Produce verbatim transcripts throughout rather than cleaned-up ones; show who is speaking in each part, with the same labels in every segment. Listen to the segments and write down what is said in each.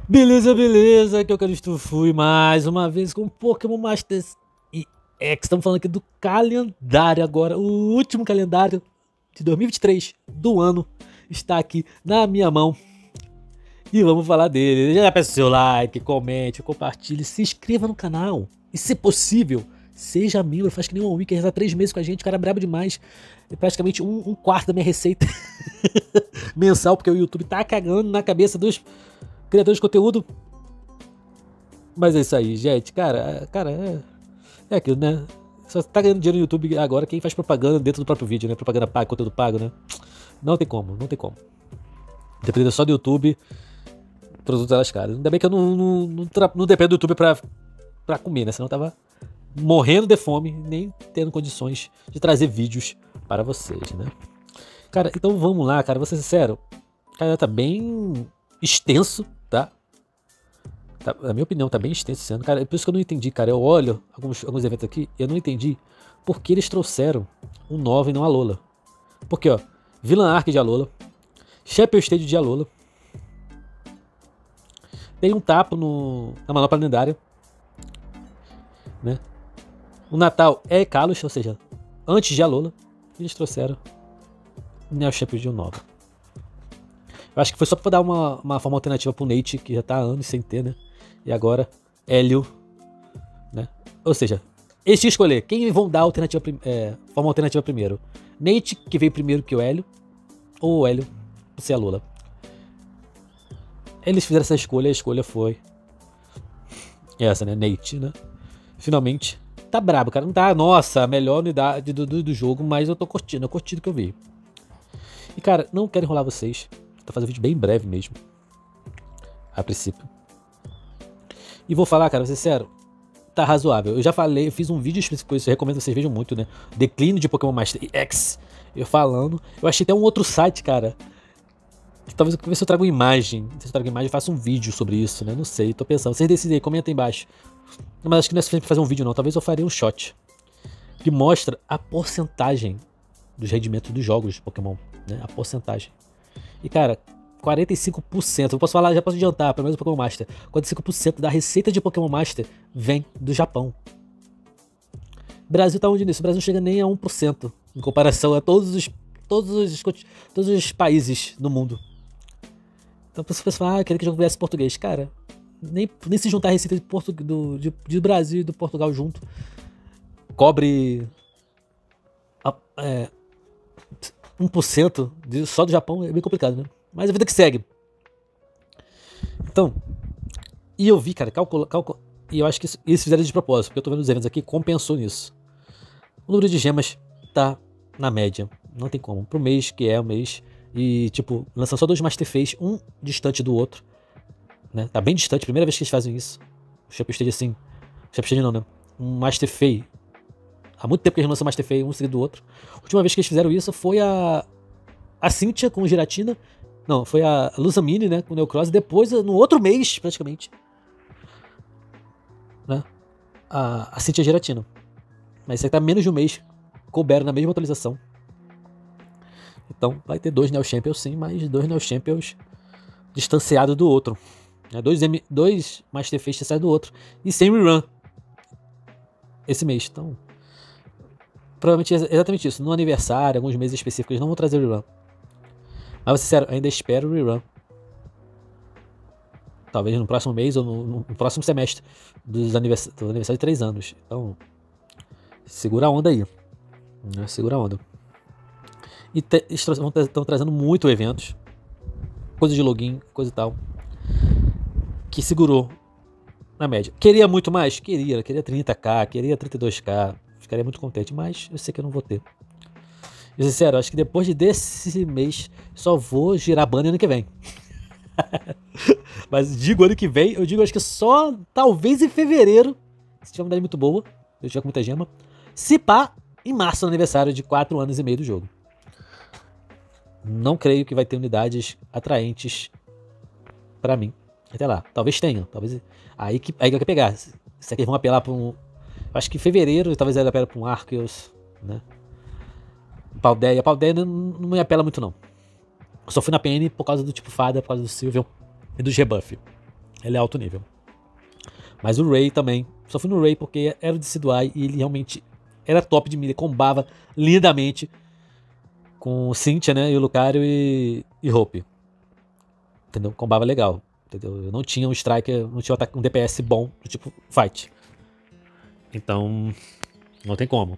Speaker 1: Beleza, beleza, aqui é o Calisto Fui mais uma vez com Pokémon Masters e X. Estamos falando aqui do calendário agora, o último calendário de dois mil e vinte e três do ano está aqui na minha mão e vamos falar dele. Já peça o seu like, comente, compartilhe, se inscreva no canal e, se possível, seja membro. Faz que nem um Wiki, já tá três meses com a gente, o cara é brabo demais. É praticamente um, um quarto da minha receita mensal, porque o YouTube tá cagando na cabeça dos criadores de conteúdo. Mas é isso aí, gente. Cara, cara, é, é aquilo, né? Só tá ganhando dinheiro no YouTube agora quem faz propaganda dentro do próprio vídeo, né? Propaganda paga, conteúdo pago, né? Não tem como, não tem como. Dependendo só do YouTube, produto é lascado. Ainda bem que eu não, não, não, não dependo do YouTube pra, pra comer, né? Senão eu tava morrendo de fome, nem tendo condições de trazer vídeos para vocês, né? Cara, então vamos lá, cara. Vou ser sincero. Cara, tá bem extenso, tá? Tá, na minha opinião, tá bem extenso esse ano. Cara, é por isso que eu não entendi, cara. Eu olho alguns, alguns eventos aqui, eu não entendi por que eles trouxeram um nove e não a Alola. Porque, ó, Villain Arc de Alola, Chapel Stage de Alola, tem um tapo no, na manopla lendária, né? O Natal é Kalos, ou seja, antes de Alola, eles trouxeram Neo Chapel de um nove. Eu acho que foi só pra dar uma, uma forma alternativa pro Nate, que já tá há anos sem ter, né? E agora, Hélio, né? Ou seja, eles tinham que escolher quem vão dar alternativa, é, forma alternativa primeiro. Nate, que veio primeiro que o Hélio, ou o Hélio, por ser a Alola. Eles fizeram essa escolha, a escolha foi essa, né? Nate, né? Finalmente. Tá brabo, cara. Não tá, nossa, a melhor unidade do, do, do jogo, mas eu tô curtindo, eu curti do que eu vi. E, cara, não quero enrolar vocês. Tô fazendo um vídeo bem breve mesmo. A princípio. E vou falar, cara, vou ser sincero. Tá razoável. Eu já falei, eu fiz um vídeo específico com isso. Eu recomendo que vocês vejam muito, né? Declínio de Pokémon Master X. Eu falando. Eu achei até um outro site, cara. Que talvez eu, se eu trago uma imagem. Se eu trago uma imagem, eu faço um vídeo sobre isso, né? Não sei, tô pensando. Vocês decidem aí, comenta aí embaixo. Mas acho que não é suficiente pra fazer um vídeo, não. Talvez eu faria um shot. Que mostra a porcentagem dos rendimentos dos jogos de Pokémon, né? A porcentagem. E, cara, quarenta e cinco por cento, eu posso falar, já posso adiantar, pelo menos o Pokémon Master, quarenta e cinco por cento da receita de Pokémon Master vem do Japão. O Brasil tá onde nisso? O Brasil não chega nem a um por cento em comparação a todos os, todos os, todos os países no mundo. Então, você pensa, ah, eu queria que o jogo viesse português. Cara, nem, nem se juntar a receita de, Portu, do, de, de Brasil e do Portugal junto, cobre é, um por cento de, só do Japão, é bem complicado, né? Mas a vida que segue. Então, e eu vi, cara, calcula, calcula, e eu acho que isso, eles fizeram de propósito, porque eu tô vendo os eventos aqui, compensou nisso. O número de gemas tá na média, não tem como, pro mês que é o mês, e tipo, lançam só dois Master Face, um distante do outro, né? Tá bem distante, primeira vez que eles fazem isso. O Chapel Stage assim, Chapel Stage não, né? Um Master Face. Há muito tempo que eles lançam Master Face um seguido do outro. A última vez que eles fizeram isso foi a a Cynthia com o Giratina. Não, foi a Lusamine, né, com o Neocross, e depois, no outro mês, praticamente, né, a, a Cynthia Giratina. Mas isso aí tá menos de um mês, couberam na mesma atualização. Então, vai ter dois Neo Champions sim, mas dois Neo Champions distanciados do outro. Né, dois, M, dois Master Face distanciados do outro. E sem rerun. Esse mês, então... Provavelmente é exatamente isso. No aniversário, alguns meses específicos, eles não vão trazer rerun. Mas, sincero, ainda espero o rerun. Talvez no próximo mês ou no, no próximo semestre dos anivers do aniversário de três anos. Então, segura a onda aí. Né? Segura a onda. E estão trazendo muito eventos. Coisa de login, coisa e tal. Que segurou na média. Queria muito mais? Queria. Queria trinta k, queria trinta e dois k. Ficaria muito contente, mas eu sei que eu não vou ter. E sincero, acho que depois desse mês só vou girar banner ano que vem. Mas digo ano que vem, eu digo acho que só talvez em fevereiro, se tiver uma unidade muito boa, eu tiver com muita gema. Se pá, em março, no aniversário de quatro anos e meio do jogo. Não creio que vai ter unidades atraentes pra mim. Até lá, talvez tenha, talvez aí que aí que eu quero pegar. Se aqui vão apelar pra um, acho que em fevereiro, talvez ele apela pra um Arceus, né? Paldeia. Paldeia não, não me apela muito, não. Eu só fui na P N por causa do tipo fada, por causa do Sylveon e do rebuff. Ele é alto nível. Mas o Ray também. Só fui no Ray porque era o D C do Ai e ele realmente era top de mira. Combava lindamente com Cynthia, né? E o Lucario e, e Hope. Entendeu? Combava legal. Entendeu? Eu não tinha um striker, não tinha um D P S bom do tipo fight. Então, não tem como.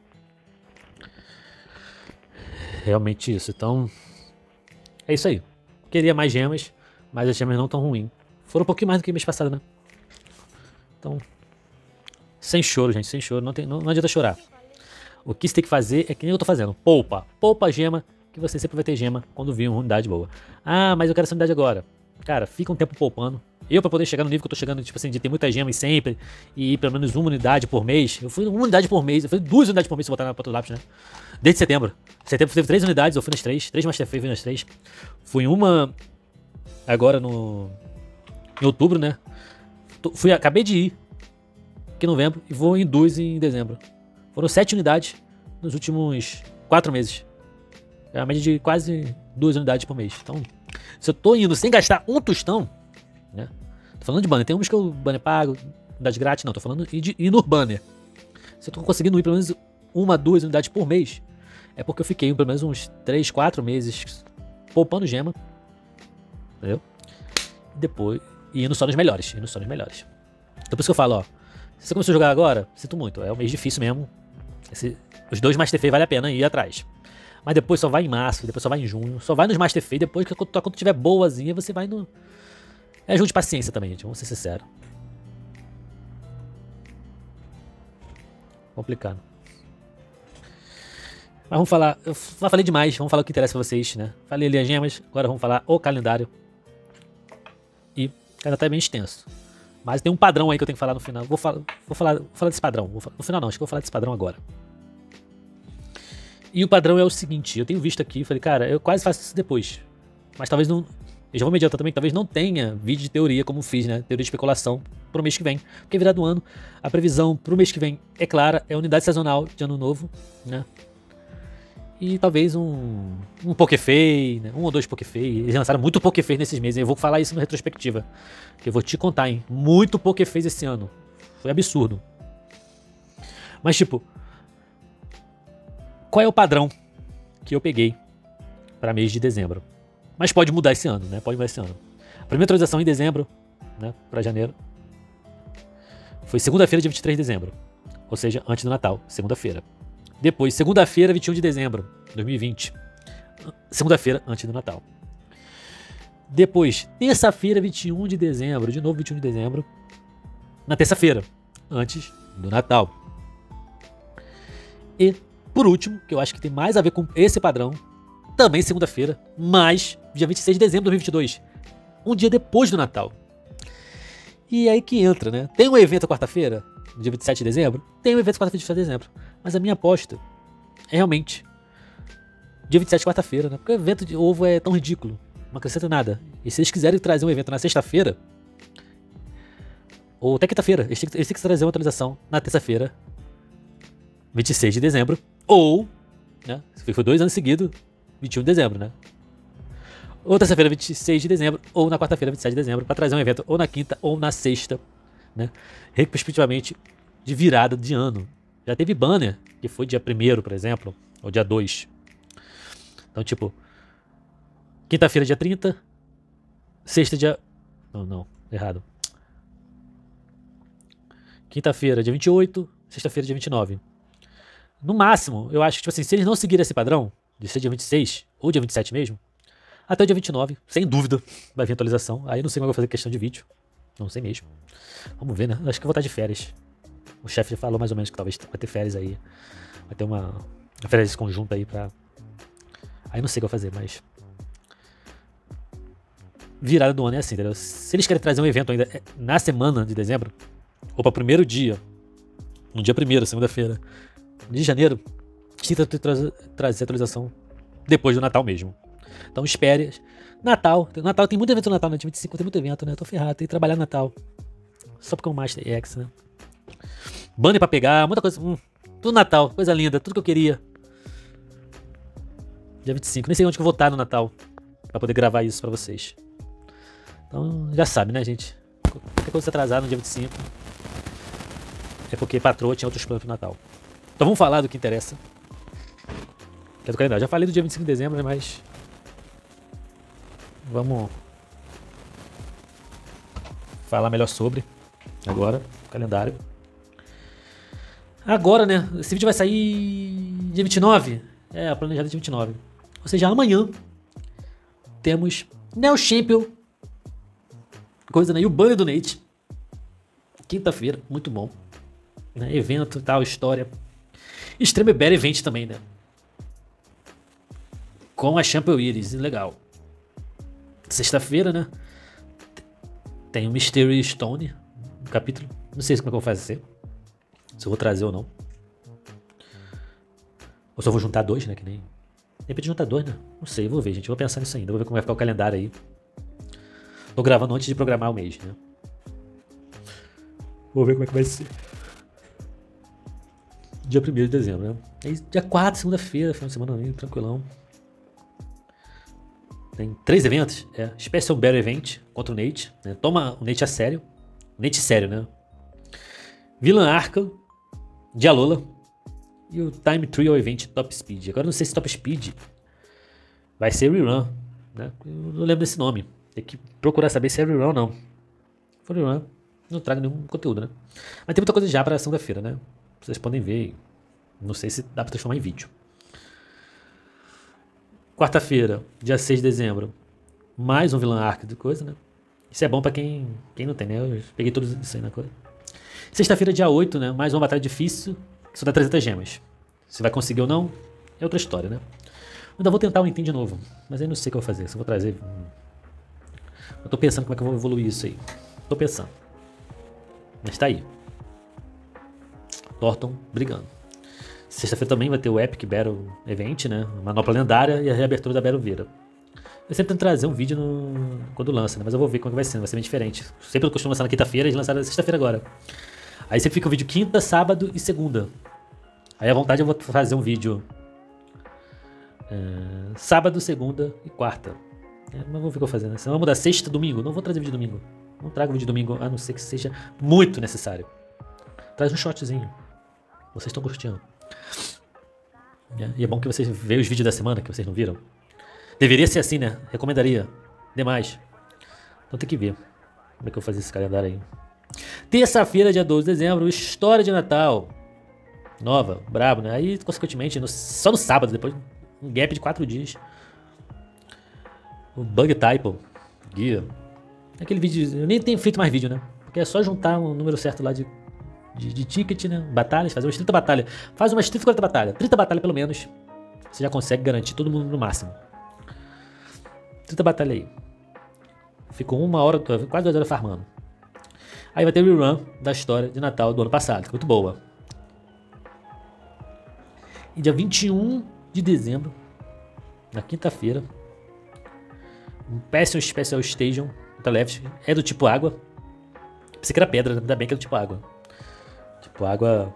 Speaker 1: Realmente isso. Então, é isso aí. Queria mais gemas, mas as gemas não tão ruins. Foram um pouquinho mais do que mês passado, né? Então, sem choro, gente. Sem choro. Não, tem, não, não adianta chorar. O que você tem que fazer é que nem eu tô fazendo. Poupa. Poupa a gema, que você sempre vai ter gema quando vir uma unidade boa. Ah, mas eu quero essa unidade agora. Cara, fica um tempo poupando. Eu, pra poder chegar no nível que eu tô chegando, tipo assim, de ter muitas gemas sempre, e ir pelo menos uma unidade por mês. Eu fui uma unidade por mês, eu fui duas unidades por mês se botar na ponta do lápis, né? Desde setembro. Setembro teve três unidades, eu fui nas três. Três Master Fei, fui nas três. Fui em uma agora no... em outubro, né? Fui, acabei de ir aqui em novembro e vou em duas em dezembro. Foram sete unidades nos últimos quatro meses. É uma média de quase duas unidades por mês. Então, se eu tô indo sem gastar um tostão, né? Tô falando de banner. Tem uns que eu banner pago, unidade grátis, não. Tô falando de ir no banner. Se eu tô conseguindo ir pelo menos uma, duas unidades por mês, é porque eu fiquei pelo menos uns três, quatro meses poupando gema. Entendeu? E depois, e indo só nos melhores. Indo só nos melhores. Então por isso que eu falo, ó. Se você começou a jogar agora, sinto muito. É um mês difícil mesmo. Esse, os dois Master Fei vale a pena ir atrás. Mas depois só vai em março, depois só vai em junho. Só vai nos Master Fei, depois que quando, quando tiver boazinha, você vai no... É jogo de paciência também, gente. Vamos ser sinceros. Complicado. Mas vamos falar... Eu falei demais. Vamos falar o que interessa pra vocês, né? Falei ali as gemas. Agora vamos falar o calendário. E o calendário é bem extenso. Mas tem um padrão aí que eu tenho que falar no final. Vou, falar, vou, falar, vou falar desse padrão. Vou falar, no final não, acho que vou falar desse padrão agora. E o padrão é o seguinte, eu tenho visto aqui, falei, cara, eu quase faço isso depois. Mas talvez não... Eu já vou me adiantar também, talvez não tenha vídeo de teoria como fiz, né? Teoria de especulação pro mês que vem. Porque virado o ano, a previsão pro mês que vem é clara, é unidade sazonal de ano novo, né? E talvez um, um Pokéfei, né? Um ou dois Pokéfei. Eles lançaram muito Pokéfei nesses meses. Eu vou falar isso na retrospectiva. Que eu vou te contar, hein? Muito Pokéfei esse ano. Foi absurdo. Mas, tipo... Qual é o padrão que eu peguei para mês de dezembro? Mas pode mudar esse ano, né? Pode mudar esse ano. A primeira atualização em dezembro, né? Para janeiro. Foi segunda-feira, dia vinte e três de dezembro. Ou seja, antes do Natal. Segunda-feira. Depois, segunda-feira, vinte e um de dezembro de dois mil e vinte. Segunda-feira, antes do Natal. Depois, terça-feira, vinte e um de dezembro. De novo, vinte e um de dezembro. Na terça-feira, antes do Natal. E, por último, que eu acho que tem mais a ver com esse padrão, também segunda-feira, mas dia vinte e seis de dezembro de dois mil e vinte e dois. Um dia depois do Natal. E aí que entra, né? Tem um evento quarta-feira, no dia vinte e sete de dezembro. Tem um evento quarta-feira de dezembro. Mas a minha aposta é realmente dia vinte e sete, quarta-feira, né? Porque o evento de ovo é tão ridículo. Não acrescenta nada. E se eles quiserem trazer um evento na sexta-feira, ou até quinta-feira, eles têm que trazer uma atualização na terça-feira, vinte e seis de dezembro, ou, né? Foi dois anos seguidos, vinte e um de dezembro, né? Ou terça-feira, vinte e seis de dezembro, ou na quarta-feira, vinte e sete de dezembro, para trazer um evento ou na quinta ou na sexta, né? Respectivamente, de virada de ano. Já teve banner, que foi dia primeiro, por exemplo, ou dia dois. Então, tipo, quinta-feira, dia trinta, sexta, dia... Não, não, errado. Quinta-feira, dia vinte e oito, sexta-feira, dia vinte e nove. No máximo, eu acho que, tipo assim, se eles não seguirem esse padrão, de ser dia vinte e seis, ou dia vinte e sete mesmo, até o dia vinte e nove, sem dúvida, vai vir atualização. Aí eu não sei como eu vou fazer questão de vídeo. Não sei mesmo. Vamos ver, né? Eu acho que eu vou estar de férias. O chefe já falou mais ou menos que talvez vai ter férias aí. Vai ter uma, uma férias conjunta aí pra... Aí não sei o que eu vou fazer, mas... Virada do ano é assim, entendeu? Se eles querem trazer um evento ainda na semana de dezembro, ou para o primeiro dia, no dia primeiro, segunda-feira, de janeiro, tenta tra trazer atualização depois do Natal mesmo. Então espere. Natal, Natal tem muito evento no Natal, né? Dia vinte e cinco tem muito evento, né? Eu tô ferrado, tem que trabalhar no Natal. Só porque é um Master X, né? Banner pra pegar, muita coisa. Hum, tudo Natal, coisa linda, tudo que eu queria. Dia vinte e cinco, nem sei onde que eu vou estar no Natal pra poder gravar isso pra vocês. Então já sabe, né, gente? qualquer coisa se atrasar no dia vinte e cinco, é porque patroa tinha outros planos pro Natal. Então vamos falar do que interessa. Que é do calendário. Já falei do dia vinte e cinco de dezembro, né? Mas vamos falar melhor sobre agora o calendário. Agora, né? Esse vídeo vai sair dia vinte e nove. É, planejado dia vinte e nove. Ou seja, amanhã temos Neo Champion, coisa, né? E o banner do Nate. Quinta-feira, muito bom. Né? Evento e tal, história. Extreme Bear Event também, né? Com a Champion Iris, legal. Sexta-feira, né? Tem o Mystery Stone, um capítulo. Não sei como é que eu vou fazer. Se eu vou trazer ou não. Ou se eu vou juntar dois, né? Que nem. De repente juntar dois, né? Não sei, vou ver, gente. Vou pensar nisso ainda. Vou ver como vai ficar o calendário aí. Tô gravando antes de programar o mês, né? Vou ver como é que vai ser. Dia primeiro de dezembro, né? Aí, dia quatro, segunda-feira, final de semana aí, tranquilão. Tem três eventos. É, Special Bear Event contra o Nate. Né? Toma o Nate a sério. O Nate sério, né? Villain Arca, Dialola e o Time Trial Event Top Speed. Agora não sei se Top Speed vai ser rerun, né? Eu não lembro desse nome. Tem que procurar saber se é rerun ou não. Se for rerun, não trago nenhum conteúdo, né? Mas tem muita coisa já para segunda-feira, né? Vocês podem ver. Não sei se dá para transformar em vídeo. Quarta-feira, dia seis de dezembro, mais um Villain Arc de coisa, né? Isso é bom para quem, quem não tem, né? Eu peguei todos isso aí na coisa. Sexta-feira, dia oito, né? Mais uma batalha difícil, que só dá trezentas gemas. Se vai conseguir ou não, é outra história, né? Ainda vou tentar um item de novo, mas aí não sei o que eu vou fazer. Se eu vou trazer... Eu tô pensando como é que eu vou evoluir isso aí. Tô pensando. Mas tá aí. Thornton brigando. Sexta-feira também vai ter o Epic Battle Event, né? Manopla lendária e a reabertura da Battle Vira. Eu sempre tento trazer um vídeo no... quando lança, né? Mas eu vou ver como é que vai ser, vai ser bem diferente. Sempre eu costumo lançar na quinta-feira, eles lançaram na sexta-feira agora. Aí sempre fica o vídeo quinta, sábado e segunda. Aí à vontade eu vou fazer um vídeo é, sábado, segunda e quarta. É, mas vou ver o que eu vou fazer, né? Senão vamos mudar sexta, domingo. Não vou trazer vídeo domingo. Não trago vídeo domingo, a não ser que seja muito necessário. Traz um shotzinho. Vocês estão curtindo. É, e é bom que vocês vejam os vídeos da semana que vocês não viram. Deveria ser assim, né? Recomendaria. Demais. Então tem que ver como é que eu vou fazer esse calendário aí. Terça-feira, dia doze de dezembro, história de Natal. Nova, brabo, né? Aí, consequentemente, no, só no sábado, depois um gap de quatro dias. O Bug Type, guia. Aquele vídeo, eu nem tenho feito mais vídeo, né? Porque é só juntar um número certo lá de, de, de ticket, né? Batalhas, fazer umas trinta batalhas. Faz umas trinta, quarenta batalhas. trinta batalhas pelo menos. Você já consegue garantir todo mundo no máximo. trinta batalhas aí. Ficou uma hora, quase duas horas farmando. Aí vai ter o rerun da história de Natal do ano passado, que é muito boa. E dia vinte e um de dezembro, na quinta-feira, um Passion Special Station, left, é do tipo água. Pensei que era pedra, ainda bem que é do tipo água. Tipo água...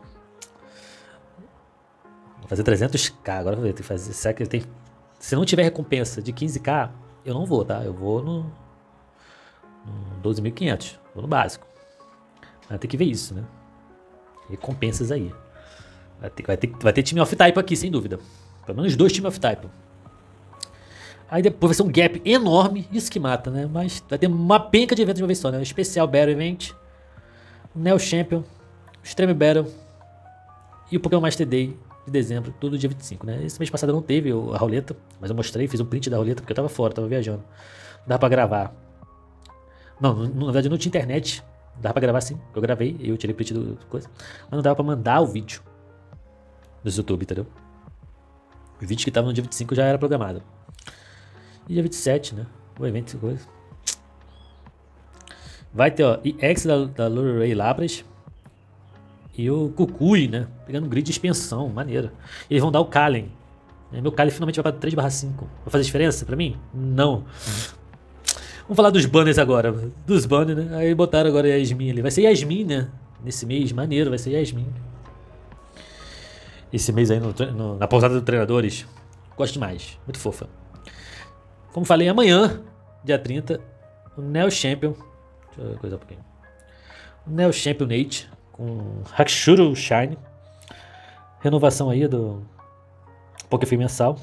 Speaker 1: Vou fazer trezentos k, agora vou ver, tem que fazer... Será que ele tem... Se não tiver recompensa de quinze k, eu não vou, tá? Eu vou no... no doze mil e quinhentos, vou no básico. Vai ter que ver isso, né? Recompensas aí. Vai ter, vai ter, vai ter time off-type aqui, sem dúvida. Pelo menos dois time off-type. Aí depois vai ser um gap enorme. Isso que mata, né? Mas vai ter uma penca de eventos de uma vez só, né? O Especial Battle Event. O Neo Champion. O Extreme Battle. E o Pokémon Master Day de dezembro. Tudo dia vinte e cinco, né? Esse mês passado não teve a roleta. Mas eu mostrei, fiz um print da roleta. Porque eu tava fora, tava viajando. Dá pra gravar. Não, na verdade não tinha internet. Dava pra gravar sim, eu gravei, eu tirei print do coisa. Mas não dava pra mandar o vídeo do YouTube, entendeu? O vídeo que tava no dia vinte e cinco já era programado. E dia vinte e sete, né? O evento, coisa. Vai ter, ó, E X da, da Luray Labras. E o Kukui, né? Pegando um grid de expansão, maneiro. E eles vão dar o Kalen. Meu Kalen finalmente vai pra três barra cinco. Vai fazer diferença pra mim? Não. Vamos falar dos banners agora. Dos banners, né? Aí botaram agora a Yasmin ali. Vai ser Yasmin, né? Nesse mês, maneiro, vai ser Yasmin. Esse mês aí no, no, na pousada dos treinadores. Gosto demais. Muito fofa. Como falei, amanhã, dia trinta, o Neo Champion. Deixa eu coisar um pouquinho. Neo Championate com Hakushiro Shine. Renovação aí do Pokéfei mensal.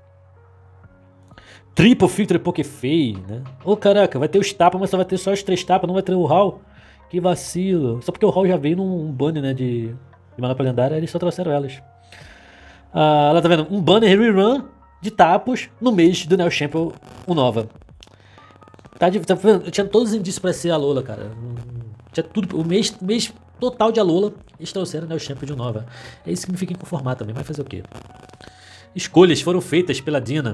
Speaker 1: Triple Filtre Pokéfei, né? Ô, caraca, vai ter os tapas, mas só vai ter só os três tapas, não vai ter o Hall. Que vacilo. Só porque o Hall já veio num banner, né, de, de manopla lendária, eles só trouxeram elas. Ah, lá tá vendo? Um banner rerun de tapos no mês do Neo Champion o Nova. Tá, de, tá vendo? Eu tinha todos os indícios pra ser a Alola, cara. Tinha tudo. O mês, mês total de Alola, eles trouxeram o Neo Champion de Nova. É isso que me fica inconformado também. Vai fazer o quê? Escolhas foram feitas pela Dina.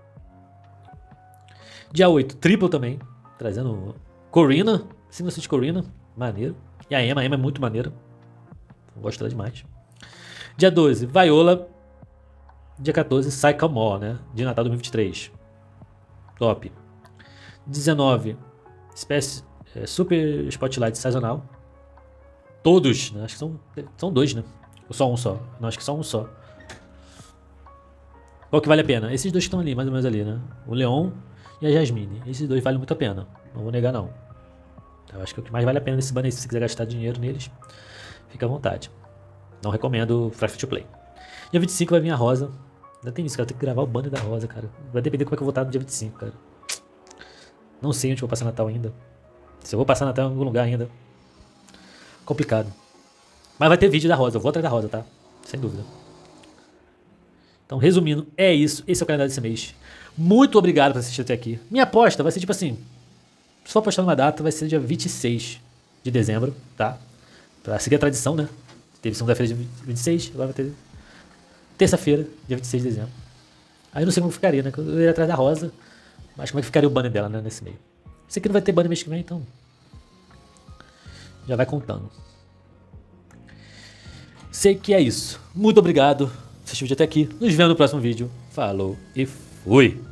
Speaker 1: Dia oito, Triple também. Trazendo Corina. Single de Corina. Maneiro. E a Emma. A Emma é muito maneira. Gosto dela demais. Dia doze, Viola. Dia quatorze, Sycamore, né? De Natal dois mil e vinte e três. Top. dezenove, Espécie, é, Super Spotlight sazonal. Todos, né? Acho que são, são dois, né? Ou só um só? Não, acho que só um só. Qual que vale a pena? Esses dois que estão ali, mais ou menos ali, né? O Leon e a Jasmine. Esses dois valem muito a pena. Não vou negar, não. Eu acho que o que mais vale a pena nesse banner, se você quiser gastar dinheiro neles, fica à vontade. Não recomendo Free to Play. Dia vinte e cinco vai vir a Rosa. Ainda tem isso, cara. Eu tenho que gravar o banner da Rosa, cara. Vai depender como é que eu vou estar no dia vinte e cinco, cara. Não sei onde eu vou passar Natal ainda. Se eu vou passar Natal em algum lugar ainda. Complicado. Mas vai ter vídeo da Rosa. Eu vou atrás da Rosa, tá? Sem dúvida. Então, resumindo, é isso. Esse é o calendário desse mês. Muito obrigado por assistir até aqui. Minha aposta vai ser tipo assim. Se for apostar numa data, vai ser dia vinte e seis de dezembro, tá? Pra seguir a tradição, né? Teve segunda-feira de vinte e seis, agora vai ter terça-feira, dia vinte e seis de dezembro. Aí eu não sei como ficaria, né? Eu iria atrás da Rosa. Mas como é que ficaria o banner dela, né? Nesse meio. Esse aqui não vai ter banner mês que vem, então. Já vai contando. Sei que é isso. Muito obrigado por assistir o vídeo até aqui. Nos vemos no próximo vídeo. Falou e fui!